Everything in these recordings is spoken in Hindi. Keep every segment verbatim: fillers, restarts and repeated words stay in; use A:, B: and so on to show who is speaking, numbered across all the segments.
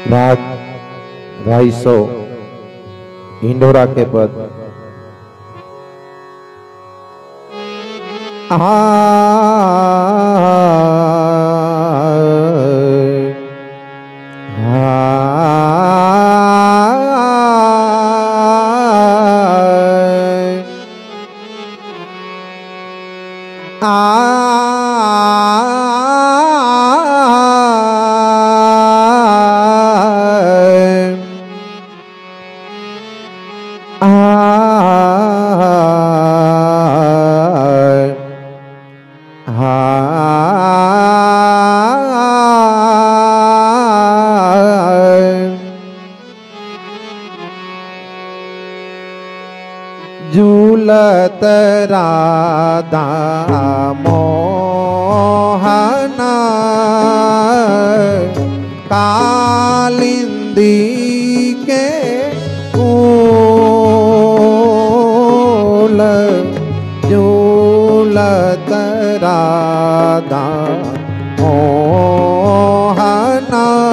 A: राग राइसो इंडोरा के पद। आ झूलत राधा मोहन कालिंदी के फूल, झूलत राधा मोहन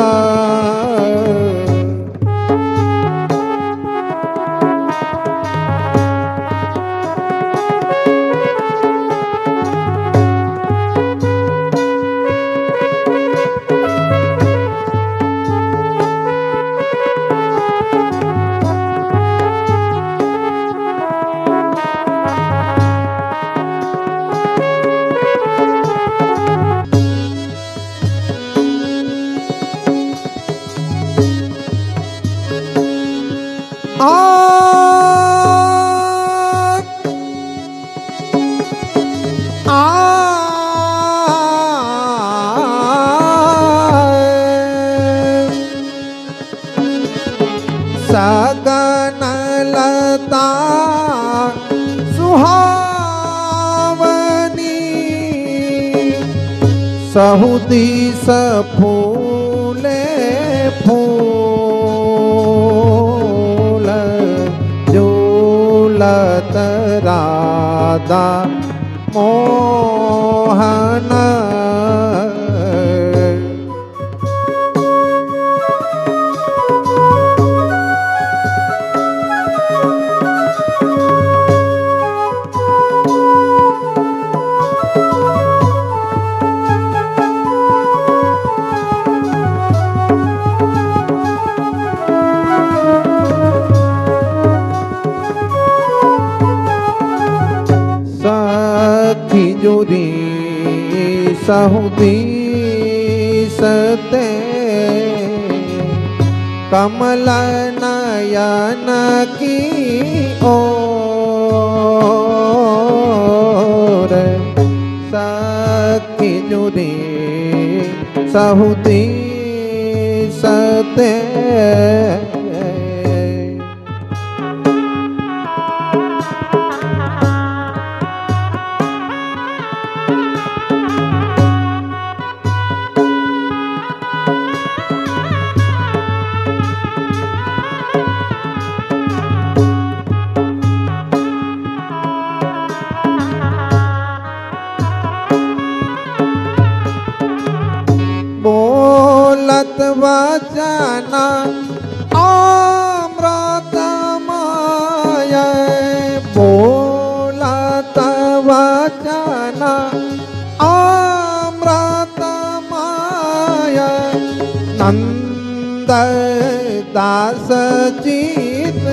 A: सगन लता सुहावनी सहुदी सफूले फूल, झूलत राधा मोहन जोरी सहुदी सते कमल नयन की ओर, सखी जोरी सहुदी सते बोलत वचन अमृतमय, बोलत वचन अमृतमय नंद दास चित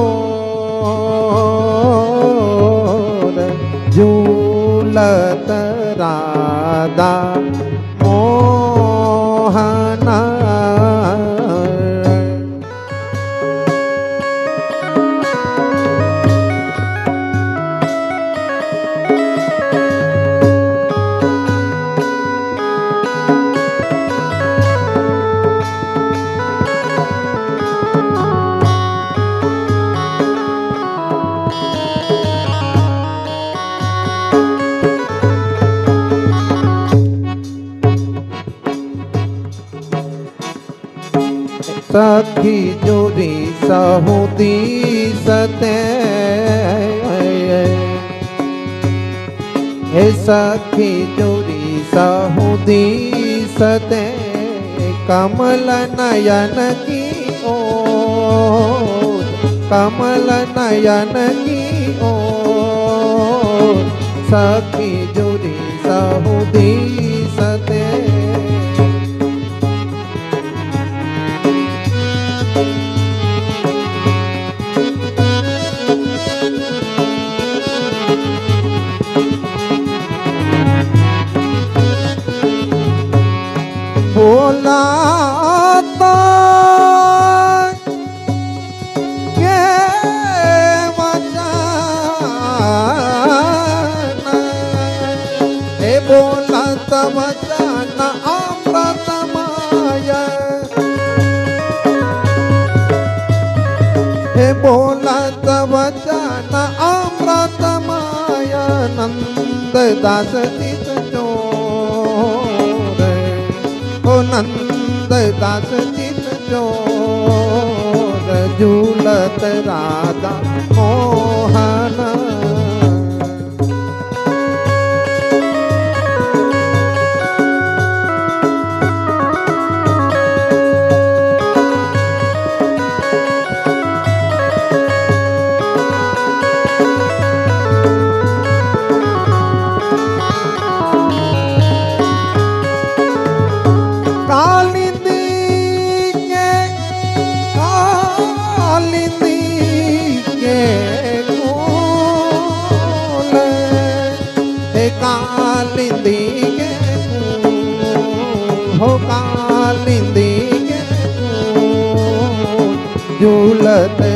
A: चोर, झूलत राधा मोहन सखी जोरी सहुदी सते, हे सखी जोरी सहुदी सते कमल नयन की ओर, कमल नयन की ओर, सखी जुरी सहुदी सते। बोला तो ये वचन, हे बोला तो वचन अमृतमय, हे बोला तो वचन अमृतमय, नंद दास चित चोर, नंद दास चित चोर, झूलत राधा मोहन। कालिंदी के हो कालिंदी के झूलत